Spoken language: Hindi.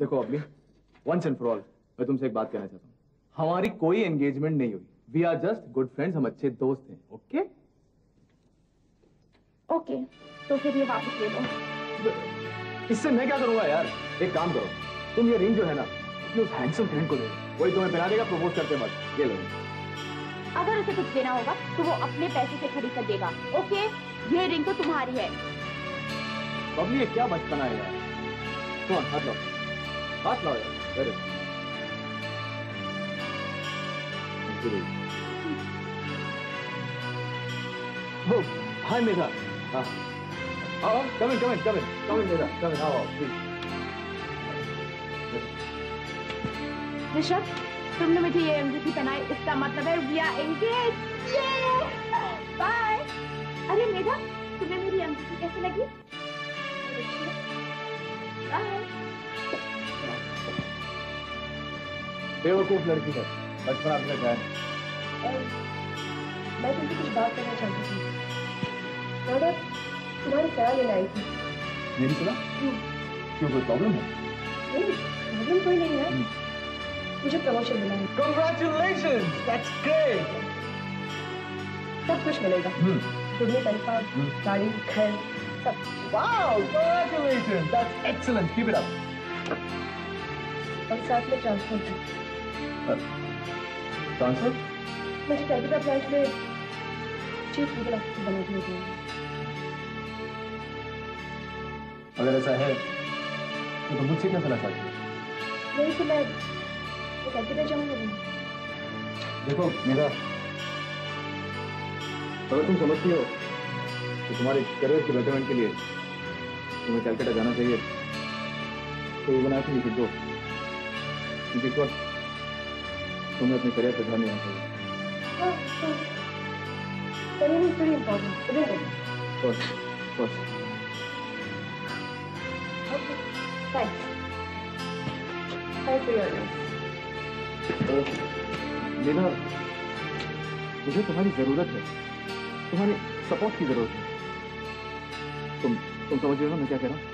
देखो अभी वंस एंड फॉर ऑल मैं तुमसे एक बात कहना चाहता हूँ। हमारी कोई एंगेजमेंट नहीं हुई। We are just good friends, हम अच्छे दोस्त हैं। ओके ओके, तो फिर ये वापस ले लो। इससे मैं क्या करूंगा यार? एक काम करो, तुम ये रिंग जो है ना अपने उस हैंडसम फ्रेंड को दे दो, वही तुम्हें पहना देगा प्रपोज करते वक्त। ये लो। अगर उसे कुछ देना होगा तो वो अपने पैसे से खरीद कर देगा। ओके, ये रिंग तो तुम्हारी है। बबली ये क्या बचपना है यार? कौन हाथ लाओ, हाथ लाओ यार। अरे Oh, hi Medha. Come in, Medha. Come in, please. Rishabh, तुमने मुझे ये अंगूठी पहनाई, इसका मतलब है we are engaged. बाय। अरे मेधा, तुम्हें मेरी अंगूठी कैसे लगी? बाय। बेवकूफ लड़की है, बचपन आपका क्या है? मैं तुमसे कुछ बात करना चाहती थी। रौद्र, तुम्हारी सलाह लेने आई थी। मेरी सलाह? क्यों, कोई प्रॉब्लम है? नहीं, प्रॉब्लम कोई नहीं है। मुझे प्रमोशन मिला है। Congratulations, that's great. सब कुछ मिलेगा। दुनिया तनख्वाह, गाड़ी, घर, सब। Wow, congratulations, that's excellent. Keep it up. और साथ में ट्रांसफर भी। ट्रांसफर? मुझे कैलकाटा ब्रांच में चीफ लीगल ऑफिसर बना दिया गया है। अगर ऐसा है तो तुम मुझसे क्या सलाह चाहती हो? यही तो मैं कैलकाटा जाऊंगा। देखो मेरा, अगर तुम समझती हो कि तुम्हारे करियर के बेटरमेंट के लिए तुम्हें कैलकाटा जाना चाहिए तो ये बना के लिख दो, क्योंकि इस वक्त तुम्हें अपने करियर पर ध्यान देना चाहिए। Career is very important, isn't it? Of course. Okay, thanks. Thanks for your advice. मेरा, मुझे तुम्हारी जरूरत है, तुम्हारे सपोर्ट की जरूरत है। तुम समझ रहे हो ना मैं क्या कह रहा हूँ?